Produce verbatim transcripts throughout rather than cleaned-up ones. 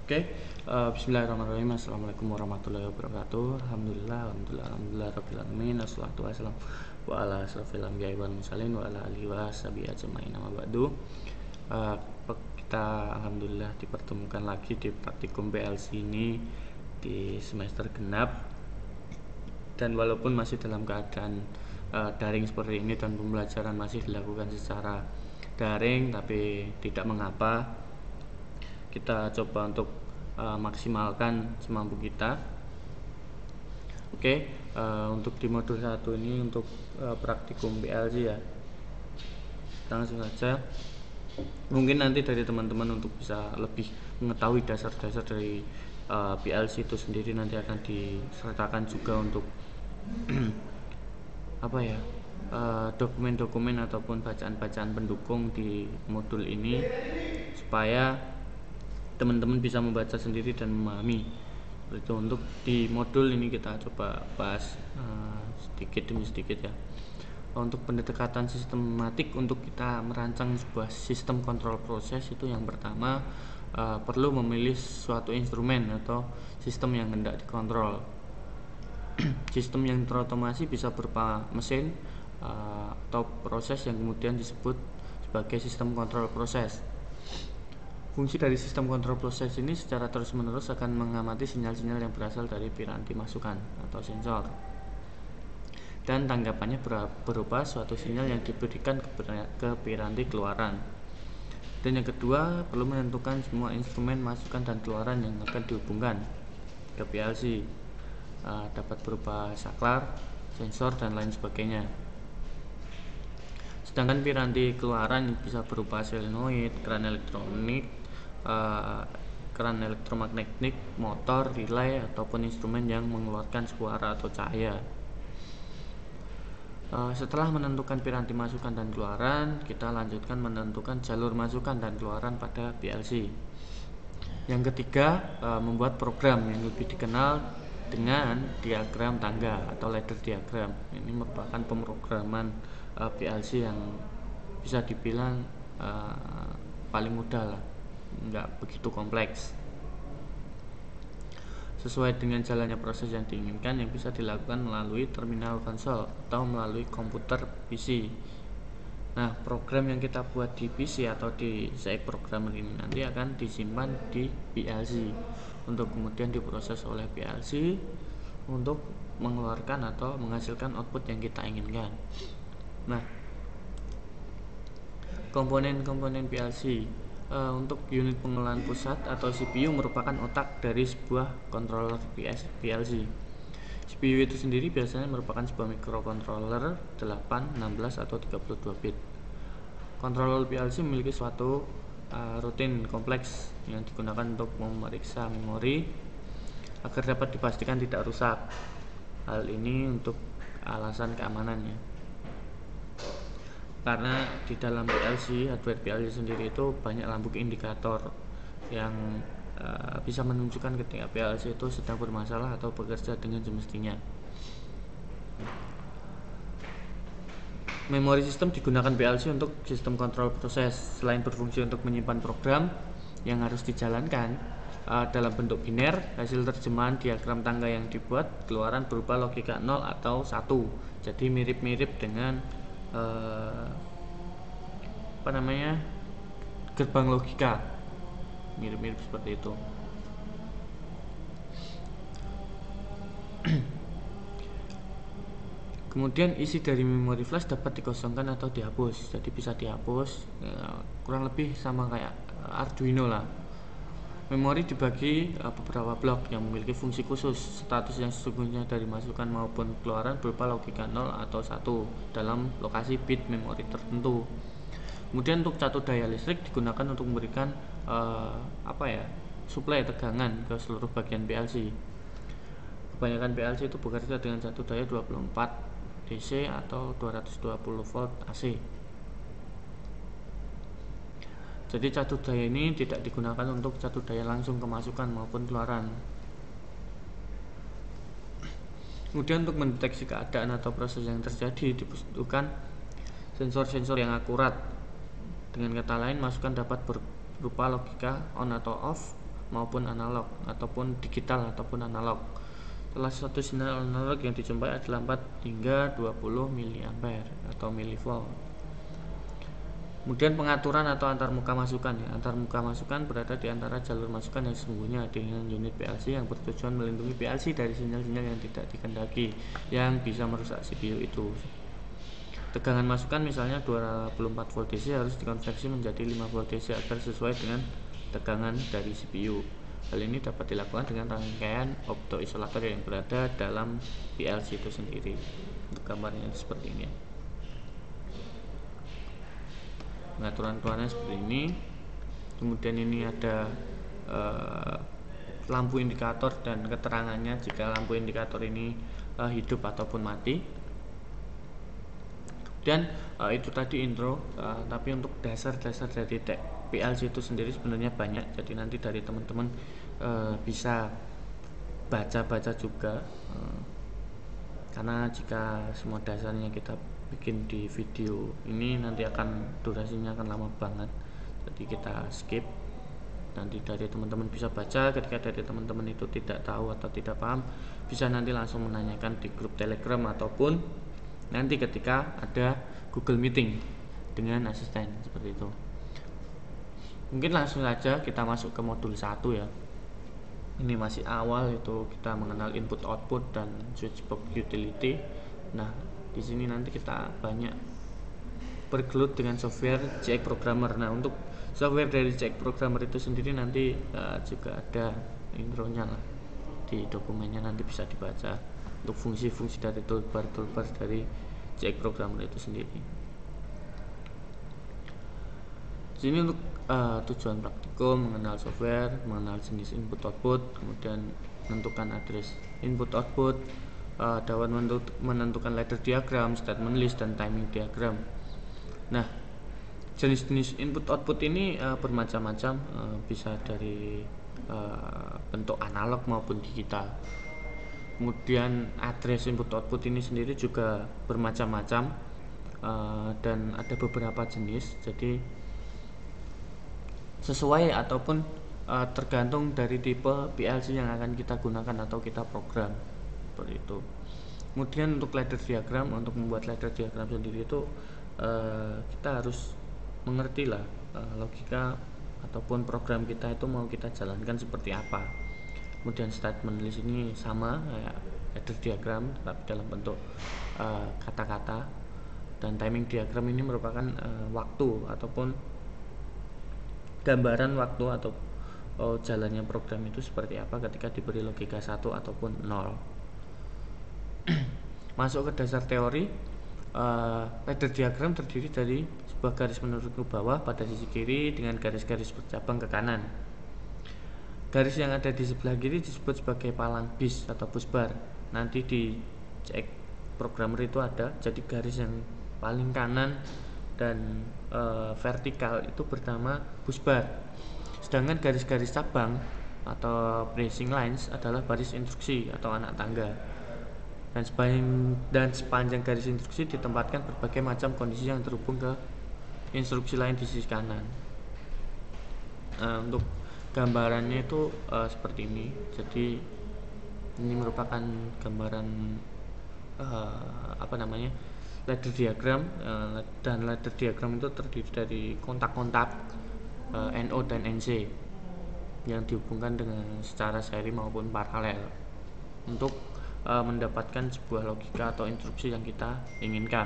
Oke, uh, Bismillahirrahmanirrahim. Assalamualaikum warahmatullahi wabarakatuh. Alhamdulillah, alhamdulillah, alhamdulillah rabbil alamin. Wassalatu wassalamu wa ala asrofil anbiya'i wal mursalin wa ala alihi wa sahbihi ajmain. Amma ba'du. Uh, kita alhamdulillah dipertemukan lagi di praktikum P L C ini di semester genap. Dan walaupun masih dalam keadaan uh, daring seperti ini dan pembelajaran masih dilakukan secara daring, tapi tidak mengapa, kita coba untuk uh, maksimalkan semampu kita. Oke, uh, untuk di modul satu ini untuk uh, praktikum P L C ya, langsung saja. Mungkin nanti dari teman-teman untuk bisa lebih mengetahui dasar-dasar dari uh, P L C itu sendiri nanti akan disertakan juga untuk apa ya, dokumen-dokumen uh, ataupun bacaan-bacaan pendukung di modul ini supaya teman-teman bisa membaca sendiri dan memahami. Itu untuk di modul ini kita coba bahas uh, sedikit demi sedikit ya. Untuk pendekatan sistematik untuk kita merancang sebuah sistem kontrol proses, itu yang pertama uh, perlu memilih suatu instrumen atau sistem yang hendak dikontrol. Sistem yang terotomasi bisa berupa mesin uh, atau proses yang kemudian disebut sebagai sistem kontrol proses. Fungsi dari sistem kontrol proses ini secara terus-menerus akan mengamati sinyal-sinyal yang berasal dari piranti masukan atau sensor, dan tanggapannya berupa suatu sinyal yang diberikan ke piranti keluaran. Dan yang kedua, perlu menentukan semua instrumen masukan dan keluaran yang akan dihubungkan ke P L C, uh, dapat berupa saklar, sensor, dan lain sebagainya. Sedangkan piranti keluaran bisa berupa solenoid, keran elektronik, uh, keran elektromagnetik, motor, relay, ataupun instrumen yang mengeluarkan suara atau cahaya. Uh, setelah menentukan piranti masukan dan keluaran, kita lanjutkan menentukan jalur masukan dan keluaran pada P L C. Yang ketiga, uh, membuat program yang lebih dikenal dengan diagram tangga atau ladder diagram. Ini merupakan pemrograman uh, P L C yang bisa dibilang uh, paling mudah lah, nggak begitu kompleks, sesuai dengan jalannya proses yang diinginkan, yang bisa dilakukan melalui terminal konsol atau melalui komputer P C. Nah, program yang kita buat di P C atau di Z X programmer ini nanti akan disimpan di P L C untuk kemudian diproses oleh P L C untuk mengeluarkan atau menghasilkan output yang kita inginkan. Nah, komponen-komponen P L C, uh, untuk unit pengelolaan pusat atau C P U merupakan otak dari sebuah controller P L C. C P U itu sendiri biasanya merupakan sebuah microcontroller delapan, enam belas, atau tiga puluh dua bit. Controller P L C memiliki suatu uh, rutin kompleks yang digunakan untuk memeriksa memori agar dapat dipastikan tidak rusak. Hal ini untuk alasan keamanannya, karena di dalam P L C, hardware P L C sendiri itu banyak lampu indikator yang uh, bisa menunjukkan ketika P L C itu sedang bermasalah atau bekerja dengan semestinya. Memori sistem digunakan P L C untuk sistem kontrol proses. Selain berfungsi untuk menyimpan program yang harus dijalankan uh, dalam bentuk biner, hasil terjemahan diagram tangga yang dibuat keluaran berupa logika nol atau satu. Jadi mirip-mirip dengan uh, apa namanya gerbang logika, mirip-mirip seperti itu. Kemudian isi dari memori flash dapat dikosongkan atau dihapus, jadi bisa dihapus, ya, kurang lebih sama kayak Arduino lah. Memori dibagi uh, beberapa blok yang memiliki fungsi khusus. Status yang sesungguhnya dari masukan maupun keluaran berupa logika nol atau satu dalam lokasi bit memori tertentu. Kemudian untuk catur daya listrik digunakan untuk memberikan uh, apa ya, suplai tegangan ke seluruh bagian P L C. Kebanyakan P L C itu bekerja dengan catur daya dua puluh empat D C atau dua ratus dua puluh volt A C. Jadi catur daya ini tidak digunakan untuk catur daya langsung kemasukan maupun keluaran. Kemudian untuk mendeteksi keadaan atau proses yang terjadi dibutuhkan sensor-sensor yang akurat. Dengan kata lain, masukan dapat berupa logika on atau off maupun analog ataupun digital ataupun analog. Salah satu sinyal analog yang dijumpai adalah empat hingga dua puluh miliampere atau milivolt. Kemudian pengaturan atau antarmuka masukan ya. Antarmuka masukan berada di antara jalur masukan yang sesungguhnya dengan unit P L C yang bertujuan melindungi P L C dari sinyal-sinyal yang tidak dikehendaki yang bisa merusak C P U itu. Tegangan masukan misalnya dua puluh empat volt D C harus dikonversi menjadi lima volt D C agar sesuai dengan tegangan dari C P U. Hal ini dapat dilakukan dengan rangkaian optoisolator yang berada dalam P L C itu sendiri. Untuk gambarnya seperti ini. Pengaturan-pengaturannya seperti ini. Kemudian ini ada uh, lampu indikator dan keterangannya jika lampu indikator ini uh, hidup ataupun mati. Dan uh, itu tadi intro, uh, tapi untuk dasar-dasar dari P L C itu sendiri sebenarnya banyak. Jadi nanti dari teman-teman uh, bisa baca-baca juga, uh, karena jika semua dasarnya kita bikin di video ini nanti akan durasinya akan lama banget, jadi kita skip. Nanti dari teman-teman bisa baca. Ketika dari teman-teman itu tidak tahu atau tidak paham, bisa nanti langsung menanyakan di grup Telegram ataupun nanti ketika ada Google Meeting dengan asisten seperti itu. Mungkin langsung saja kita masuk ke modul satu ya. Ini masih awal, itu kita mengenal input output dan switchbox utility. Nah, di sini nanti kita banyak bergelut dengan software C X Programmer. Nah, untuk software dari C X Programmer itu sendiri nanti uh, juga ada intronya lah di dokumennya, nanti bisa dibaca untuk fungsi-fungsi dari toolbar-toolbar dari C X Programmer itu sendiri. Sini untuk uh, tujuan praktikum mengenal software, mengenal jenis input output, kemudian menentukan address input output, uh, dapat menentukan ladder diagram, statement list, dan timing diagram. Nah, jenis-jenis input output ini uh, bermacam-macam, uh, bisa dari uh, bentuk analog maupun digital. Kemudian address input output ini sendiri juga bermacam-macam, uh, dan ada beberapa jenis. Jadi sesuai ataupun uh, tergantung dari tipe P L C yang akan kita gunakan atau kita program, seperti itu. Kemudian untuk ladder diagram, untuk membuat ladder diagram sendiri itu uh, kita harus mengerti lah uh, logika ataupun program kita itu mau kita jalankan seperti apa. Kemudian statement list ini sama kayak ladder diagram tetapi dalam bentuk uh, kata-kata, dan timing diagram ini merupakan uh, waktu ataupun gambaran waktu atau oh, jalannya program itu seperti apa ketika diberi logika satu ataupun nol. Masuk ke dasar teori, uh, ladder diagram terdiri dari sebuah garis menurut ke bawah pada sisi kiri dengan garis-garis bercabang ke kanan. Garis yang ada di sebelah kiri disebut sebagai palang bis atau busbar. Nanti di C X Programmer itu ada, jadi garis yang paling kanan dan e, vertikal itu bernama busbar. Sedangkan garis-garis cabang atau branching lines adalah baris instruksi atau anak tangga. Dan sepanjang, dan sepanjang garis instruksi ditempatkan berbagai macam kondisi yang terhubung ke instruksi lain di sisi kanan. Nah, untuk gambarannya itu e, seperti ini. Jadi ini merupakan gambaran e, apa namanya? ladder diagram, uh, dan ladder diagram itu terdiri dari kontak-kontak uh, N O dan N C yang dihubungkan dengan secara seri maupun paralel untuk uh, mendapatkan sebuah logika atau instruksi yang kita inginkan.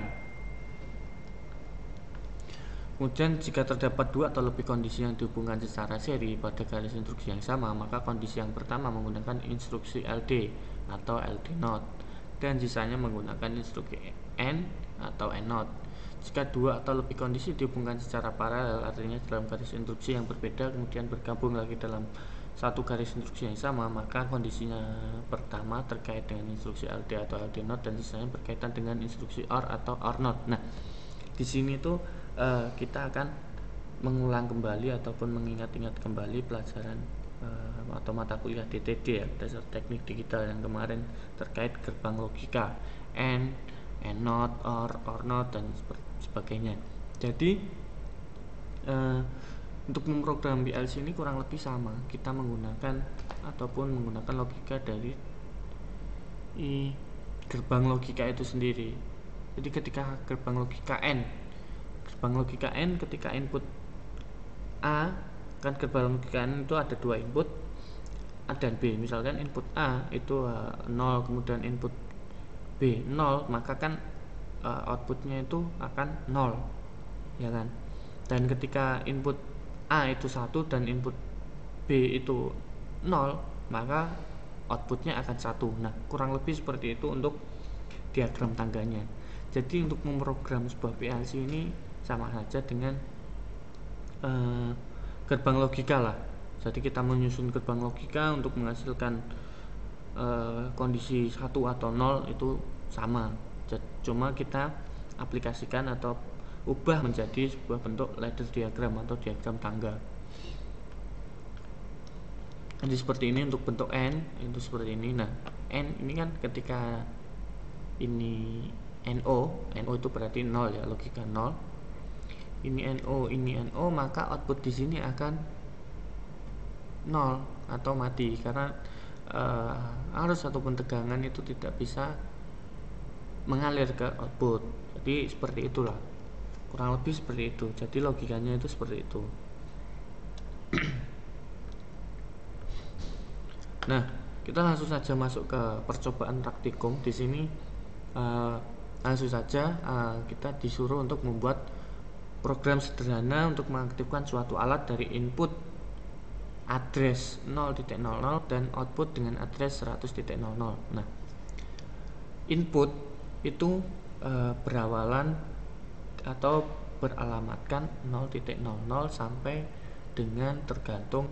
Kemudian jika terdapat dua atau lebih kondisi yang dihubungkan secara seri pada garis instruksi yang sama, maka kondisi yang pertama menggunakan instruksi L D atau L D not, dan sisanya menggunakan instruksi N atau N not. Jika dua atau lebih kondisi dihubungkan secara paralel, artinya dalam garis instruksi yang berbeda kemudian bergabung lagi dalam satu garis instruksi yang sama, maka kondisinya pertama terkait dengan instruksi L D atau L D not dan sisanya berkaitan dengan instruksi O R atau O R not. Nah, di sini tuh uh, kita akan mengulang kembali ataupun mengingat-ingat kembali pelajaran uh, atau mata kuliah D T D ya, dasar teknik digital yang kemarin terkait gerbang logika N, N not, O R, O R not, dan sebagainya. Jadi uh, untuk memprogram P L C ini kurang lebih sama, kita menggunakan ataupun menggunakan logika dari i, gerbang logika itu sendiri. Jadi ketika gerbang logika N, gerbang logika N ketika input A, kan gerbang logika N itu ada dua input A dan B. Misalkan input A itu uh, nol, kemudian input B nol, maka kan uh, outputnya itu akan nol, ya kan. Dan ketika input A itu satu dan input B itu nol, maka outputnya akan satu. Nah, kurang lebih seperti itu untuk diagram tangganya. Jadi untuk memprogram sebuah P L C ini sama saja dengan uh, gerbang logika lah. Jadi kita menyusun gerbang logika untuk menghasilkan uh, kondisi satu atau nol itu sama. Cuma kita aplikasikan atau ubah menjadi sebuah bentuk ladder diagram atau diagram tangga. Jadi seperti ini untuk bentuk N itu seperti ini. Nah, N ini kan ketika ini N O, N O itu berarti nol ya, logika nol. Ini N O, ini N O, maka output di sini akan nol atau mati karena uh, arus ataupun tegangan itu tidak bisa mengalir ke output. Jadi seperti itulah, kurang lebih seperti itu. Jadi logikanya itu seperti itu. Nah, kita langsung saja masuk ke percobaan praktikum. Di sini uh, langsung saja uh, kita disuruh untuk membuat program sederhana untuk mengaktifkan suatu alat dari input address nol titik nol nol dan output dengan address seratus titik nol nol. Nah, input itu e, berawalan atau beralamatkan nol titik nol nol sampai dengan tergantung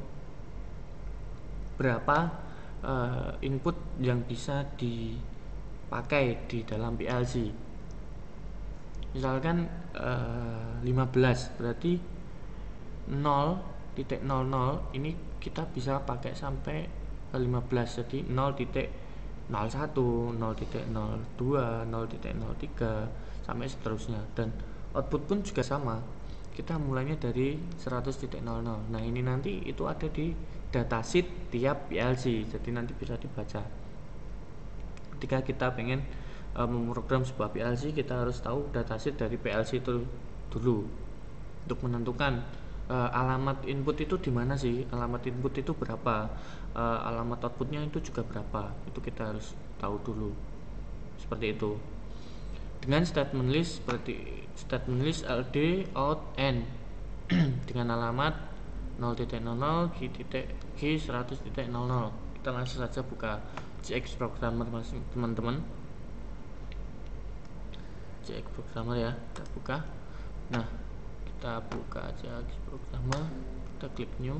berapa e, input yang bisa dipakai di dalam P L C. Misalkan e, lima belas, berarti nol titik nol nol ini kita bisa pakai sampai lima belas, jadi nol titik nol satu, nol titik nol dua, nol titik nol tiga sampai seterusnya. Dan output pun juga sama, kita mulainya dari seratus titik nol nol. Nah, ini nanti itu ada di datasheet tiap P L C, jadi nanti bisa dibaca. Ketika kita pengen uh, memprogram sebuah P L C, kita harus tahu datasheet dari P L C itu dulu untuk menentukan Uh, alamat input itu di mana sih, alamat input itu berapa, uh, alamat outputnya itu juga berapa, itu kita harus tahu dulu. Seperti itu. Dengan statement list seperti statement list L D out N dengan alamat nol titik nol nol G titik G seratus titik nol nol. Kita langsung saja buka J X Programmer teman-teman. J X Programmer ya, kita buka. Nah, kita buka aja Programmer, kita klik new.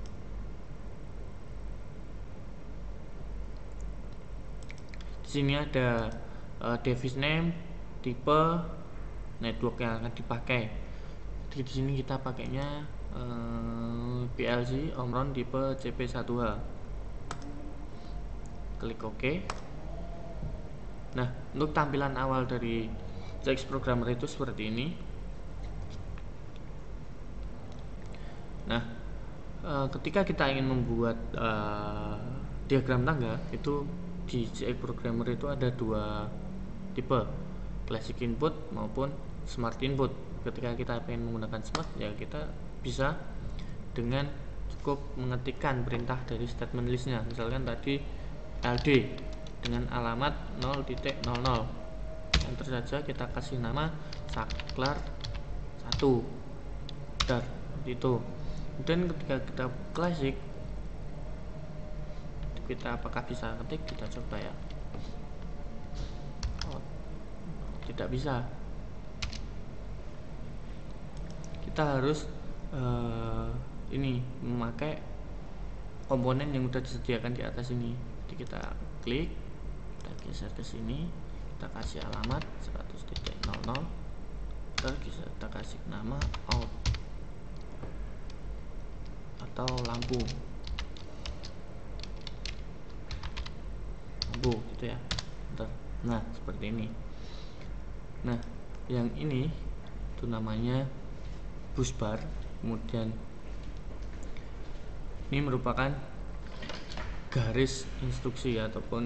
Di sini ada uh, device name, tipe, network yang akan dipakai. Jadi di sini kita pakainya uh, P L C Omron tipe C P satu H. Klik OK. Nah, untuk tampilan awal dari J X Programmer itu seperti ini. Nah, e, ketika kita ingin membuat e, diagram tangga itu di J X Programmer itu ada dua tipe, classic input maupun smart input. Ketika kita ingin menggunakan smart, ya kita bisa dengan cukup mengetikkan perintah dari statement listnya. Misalkan tadi L D dengan alamat nol titik nol nol, enter saja, kita kasih nama saklar satu, dan itu. Dan ketika kita klasik, kita apakah bisa ketik, kita coba ya. Oh, tidak bisa. Kita harus uh, ini memakai komponen yang sudah disediakan di atas ini. Jadi kita klik, kita geser ke sini, kita kasih alamat seratus titik nol nol, kita kasih nama out atau lampu lampu gitu ya. Nah, seperti ini. Nah, yang ini itu namanya bus bar, kemudian Ini merupakan garis instruksi ataupun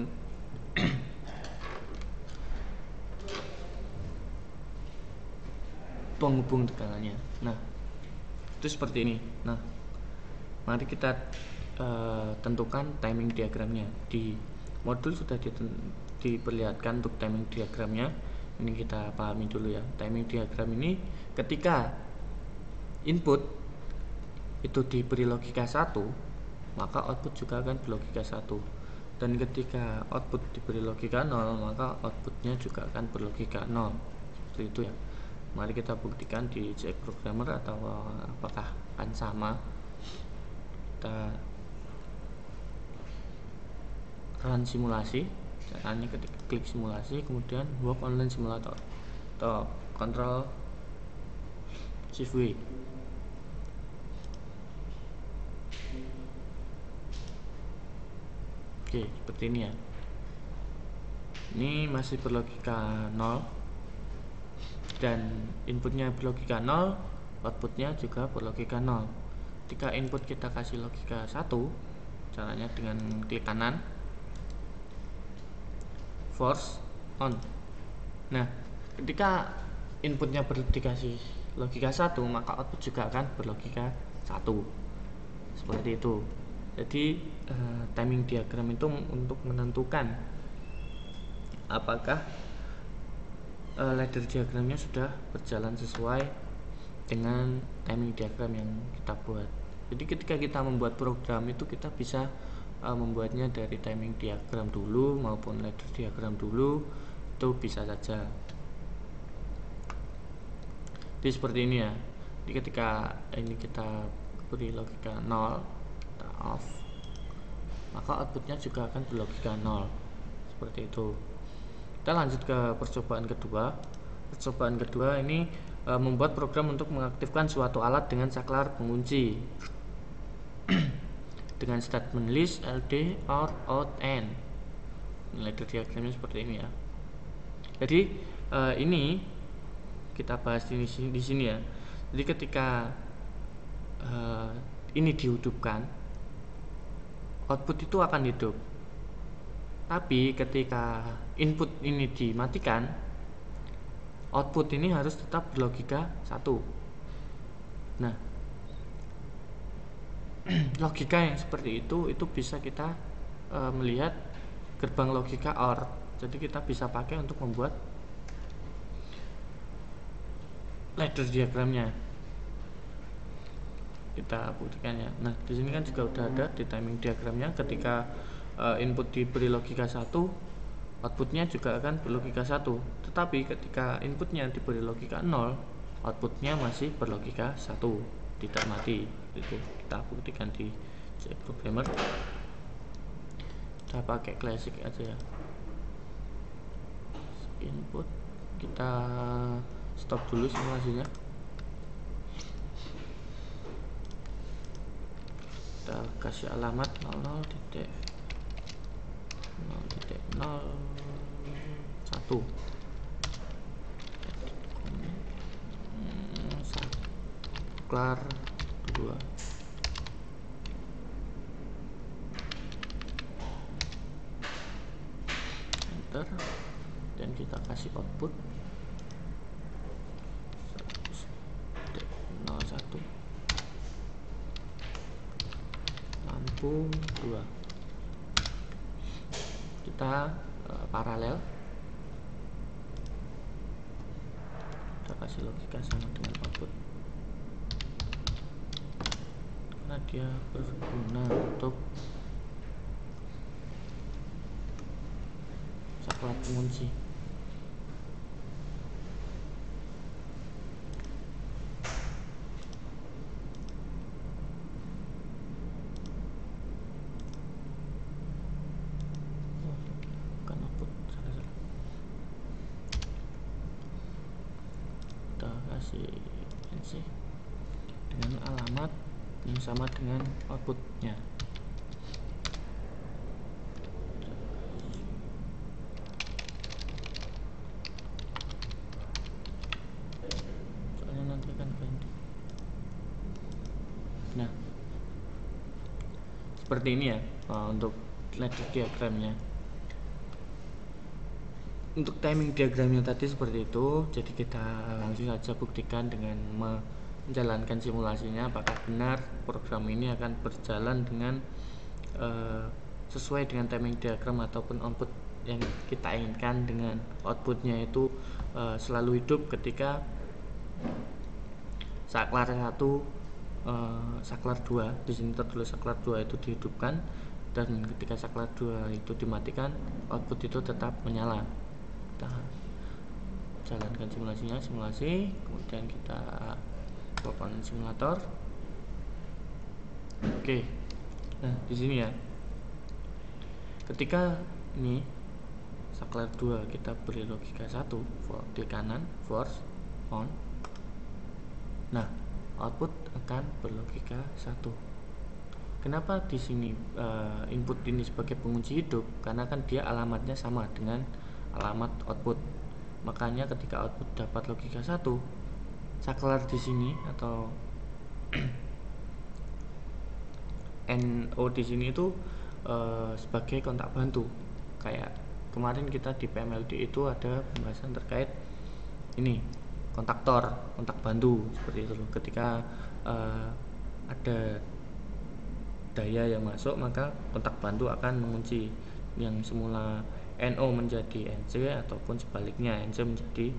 penghubung tegangannya. Nah, itu seperti ini. Nah, mari kita uh, tentukan timing diagramnya. Di modul sudah diperlihatkan untuk timing diagramnya. Ini kita pahami dulu ya. Timing diagram ini ketika input itu diberi logika satu, maka output juga akan berlogika satu. Dan ketika output diberi logika nol, maka outputnya juga akan berlogika nol. Seperti itu ya. Mari kita buktikan di C X Programmer atau apakah akan sama. Kita run simulasi. Caranya ketika klik simulasi, kemudian work online simulator atau control shift W. Oke, seperti ini ya. Ini masih berlogika nol dan inputnya berlogika nol, outputnya juga berlogika nol. Ketika input kita kasih logika satu, caranya dengan klik kanan, force on. Nah, ketika inputnya dikasih logika satu, maka output juga akan berlogika satu. Seperti itu. Jadi uh, timing diagram itu untuk menentukan apakah uh, ladder diagramnya sudah berjalan sesuai dengan timing diagram yang kita buat. Jadi ketika kita membuat program itu kita bisa uh, membuatnya dari timing diagram dulu maupun ladder diagram dulu, itu bisa saja. Jadi seperti ini ya. Jadi ketika ini kita beri logika nol, kita off, maka outputnya juga akan berlogika nol. Seperti itu. Kita lanjut ke percobaan kedua. Percobaan kedua ini e, membuat program untuk mengaktifkan suatu alat dengan saklar pengunci dengan statement list ld or out n. Ladder diagramnya seperti ini ya. Jadi e, ini kita bahas di sini, di sini ya. Jadi ketika e, ini dihidupkan, output itu akan hidup. Tapi ketika input ini dimatikan, output ini harus tetap berlogika satu. Nah, logika yang seperti itu itu bisa kita e, melihat gerbang logika O R. Jadi kita bisa pakai untuk membuat ladder diagramnya. Kita buktikan ya. Nah, di sini kan juga udah ada di timing diagramnya. Ketika uh, input diberi logika satu, outputnya juga akan berlogika satu. Tetapi ketika inputnya diberi logika nol, outputnya masih berlogika satu, tidak mati. Itu kita buktikan di C X Programmer. Kita pakai classic aja ya. Input, kita stop dulu simulasinya. Kita kasih alamat nol titik nol titik nol satu saklar dua. Enter dan kita kasih output nol satu lampu dua. Kita uh, paralel, kita kasih logika sama dengan output karena dia berguna untuk saklar pengunci. N C dengan alamat yang sama dengan outputnya. Soalnya nanti akan ganti. Nah, seperti ini ya uh, untuk ladder diagramnya. Untuk timing diagramnya tadi seperti itu, jadi kita langsung saja buktikan dengan menjalankan simulasinya apakah benar program ini akan berjalan dengan uh, sesuai dengan timing diagram ataupun output yang kita inginkan, dengan outputnya itu uh, selalu hidup ketika saklar satu, uh, saklar dua, di sini tertulis saklar dua itu dihidupkan, dan ketika saklar dua itu dimatikan, output itu tetap menyala. Kita jalankan simulasinya, simulasi, kemudian kita komponen simulator. Oke, nah di sini ya, ketika ini saklar dua kita beri logika satu, for di kanan force on, nah output akan berlogika satu. Kenapa di sini uh, input ini sebagai pengunci hidup? Karena kan dia alamatnya sama dengan alamat output. Makanya ketika output dapat logika satu, saklar di sini atau N O di sini itu uh, sebagai kontak bantu. Kayak kemarin kita di P M L D itu ada pembahasan terkait ini, kontaktor, kontak bantu seperti itu loh. Ketika uh, ada daya yang masuk, maka kontak bantu akan mengunci, yang semula N O menjadi N C ataupun sebaliknya N C menjadi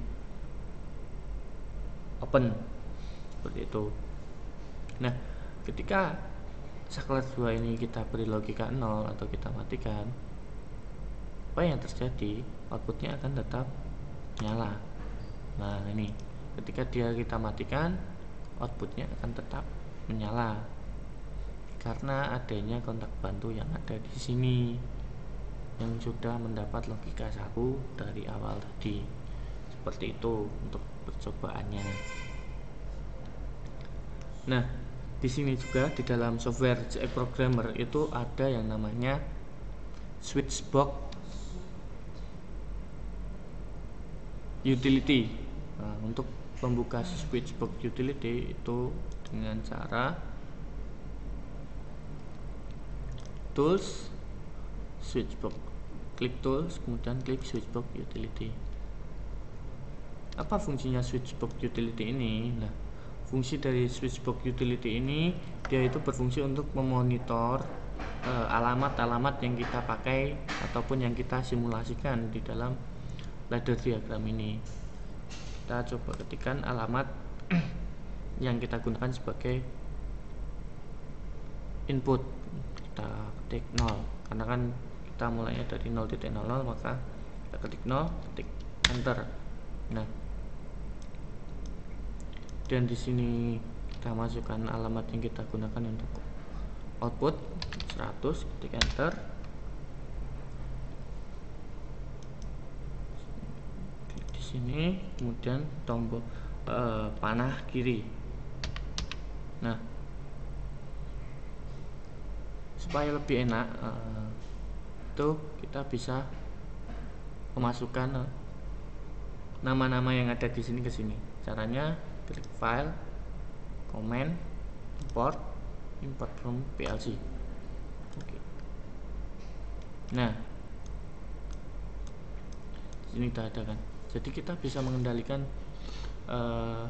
open, seperti itu. Nah, ketika saklar dua ini kita beri logika nol atau kita matikan, apa yang terjadi? Outputnya akan tetap nyala. Nah, ini ketika dia kita matikan, outputnya akan tetap menyala karena adanya kontak bantu yang ada di sini yang sudah mendapat logika satu dari awal tadi. Seperti itu untuk percobaannya. Nah, di sini juga di dalam software C X Programmer itu ada yang namanya switchbox utility. Nah, untuk membuka switchbox utility itu dengan cara tools, switchbox, klik tools, kemudian klik switchbox utility. Apa fungsinya switchbox utility ini? Nah, fungsi dari switchbox utility ini dia itu berfungsi untuk memonitor alamat-alamat uh, yang kita pakai ataupun yang kita simulasikan di dalam ladder diagram ini. Kita coba ketikkan alamat yang kita gunakan sebagai input. Kita ketik nol, karena kan kita mulainya dari nol titik nol nol, maka kita ketik nol, ketik enter. Nah, dan di sini kita masukkan alamat yang kita gunakan untuk output seratus, ketik enter. Klik di sini, kemudian tombol eh, panah kiri. Nah, supaya lebih enak uh, itu kita bisa memasukkan nama-nama yang ada di sini ke sini. Caranya klik file, command, import, import from P L C. Oke. Nah, sini kita ada kan. Jadi kita bisa mengendalikan uh,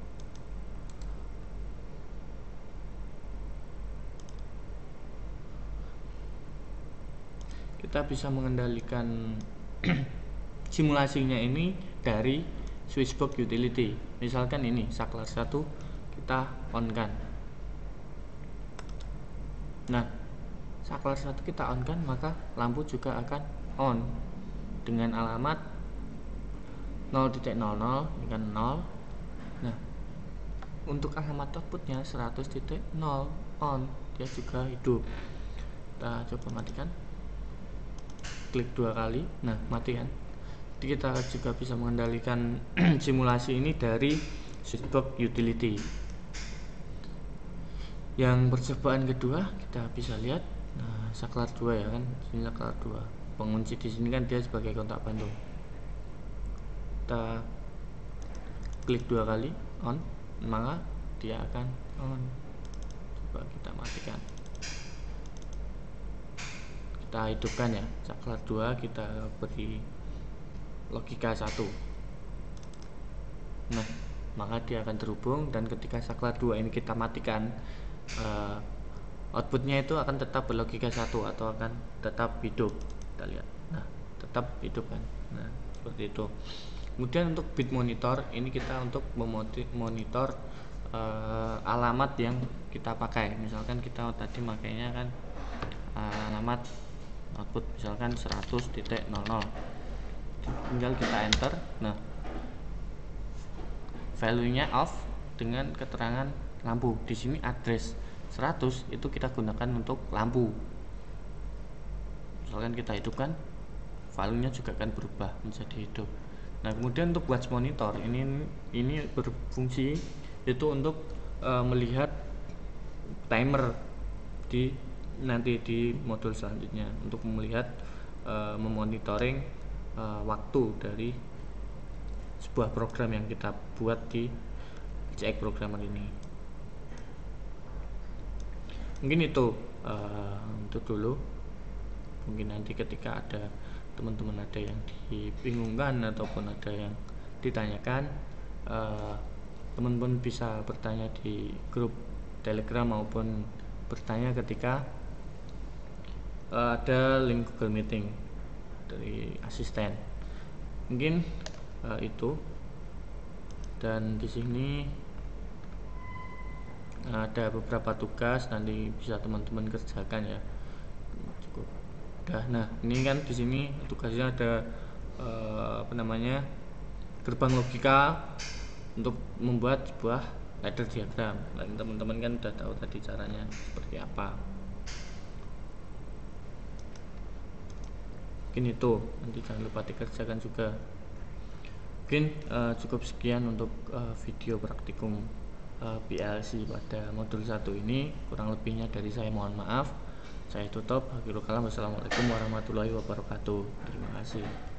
kita bisa mengendalikan simulasinya ini dari switchbox utility. Misalkan ini saklar satu kita on kan. Nah, saklar satu kita on kan, maka lampu juga akan on dengan alamat nol titik nol nol, ini kan nol. Nah, untuk alamat outputnya seratus titik nol on, dia juga hidup. Kita coba matikan, klik dua kali, nah mati kan. Jadi kita juga bisa mengendalikan simulasi ini dari switchbox utility. Yang percobaan kedua kita bisa lihat, nah saklar dua ya kan, sini saklar dua, pengunci di sini kan dia sebagai kontak bantu. Kita klik dua kali on, maka dia akan on. Coba kita matikan. kita hidupkan ya, saklar dua kita beri logika satu. Nah, maka dia akan terhubung, dan ketika saklar dua ini kita matikan, uh, outputnya itu akan tetap berlogika satu atau akan tetap hidup. Kita lihat, nah tetap hidup kan. Nah seperti itu. Kemudian untuk bit monitor ini kita untuk memonitor uh, alamat yang kita pakai. Misalkan kita tadi makainya kan uh, alamat output misalkan seratus titik nol nol, tinggal kita enter. Nah value nya off dengan keterangan lampu. Di sini address seratus itu kita gunakan untuk lampu. Misalkan kita hidupkan, value nya juga akan berubah menjadi hidup. Nah kemudian untuk watch monitor ini ini berfungsi itu untuk e, melihat timer di nanti di modul selanjutnya, untuk melihat e, memonitoring e, waktu dari sebuah program yang kita buat di C X Programmer ini. Mungkin itu uh, untuk dulu. Mungkin nanti ketika ada teman-teman ada yang dibingungkan ataupun ada yang ditanyakan, uh, teman-teman bisa bertanya di grup Telegram maupun bertanya ketika uh, ada link Google Meeting dari asisten. Mungkin uh, itu. Dan di sini ada beberapa tugas, nanti bisa teman-teman kerjakan ya. Cukup. Udah. Nah, ini kan di sini tugasnya ada uh, apa namanya? gerbang logika untuk membuat sebuah ladder diagram. Dan teman-teman kan udah tahu tadi caranya seperti apa. Mungkin itu, nanti jangan lupa dikerjakan juga. Mungkin uh, cukup sekian untuk uh, video praktikum uh, P L C pada modul satu ini. Kurang lebihnya dari saya mohon maaf. Saya tutup. Akhirul kalam. Wassalamualaikum warahmatullahi wabarakatuh. Terima kasih.